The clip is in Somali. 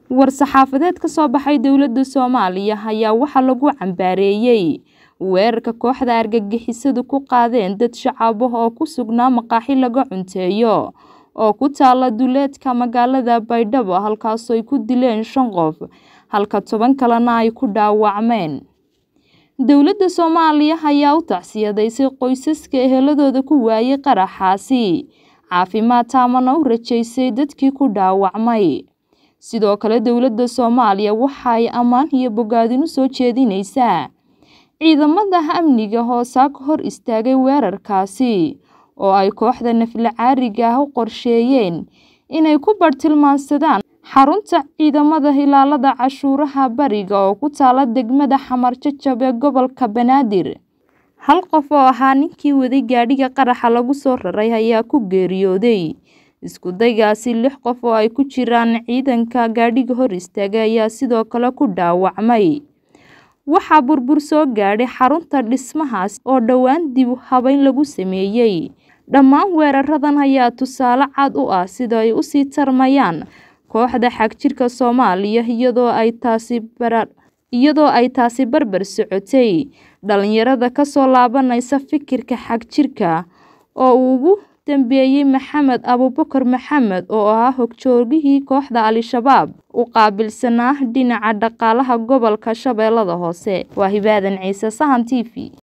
war-saxaafadeed ka soo baxay dowladda Soomaaliya ayaa waxa lagu cambaareeyay weerarka kooxda argagixisadu ku qaadeen dad shacab ah oo ku sugnaa maqaaxi laga cunteeyo oo ku taala duleedka magaalada Baydhabo halkaas oo ay ku dileen 5 qof halka 10 kalena ay ku dhaawacmeen. Dowladda Soomaaliya ayaa u tacsiyadeysay qoysaska eheladooda ku waayay qaraxaasi caafimaad taamana u rajaysay dadkii ku dhaawacmay. Sidoo kale dowladda Soomaaliya waxa ay ammaan iyo bogaadin u soo jeedinaysaa ciidamada amniga hoosa ka hor istaagay weerarkaasi oo ay kooxda naflacaariga ah u qorsheeyeen inay ku bartilmaansadaan xarunta ciidamada ilaalada cashuuraha bariga oo ku taala degmada Xamar Jajab ee gobolka Banaadir. Hal qof oo ahaa ninkii waday gaadhiga qaraxa lagu soo raray ayaa ku geeriyooday. Isku daygaasi 6 qof oo ay ku jiraan ciidanka gaadhiga hor istaagay ayaa sidoo kale ku dhaawacmay. Waxa burbur soo gaadhay xarunta dhismahaas oo dhawaan dib u habayn lagu sameeyay. Dhammaan weeraradan ayaa tusaale cad u ah sida ay u sii tarmayaan kooxda xagjirka Soomaaliya iyadoo ay taasi barbar socotay dhalinyarada ka soo laabanaysa fikirka xagjirka oo ugu dambeeyay Maxamed Abuubakar Maxamed oo ah hogjoogihii kooxda Al-Shabaab u qaabilsanaa dhinaca dhaqaalaha gobolka Shabeellada Hoose. Waa Hibaadan Ciise, Sahan TV.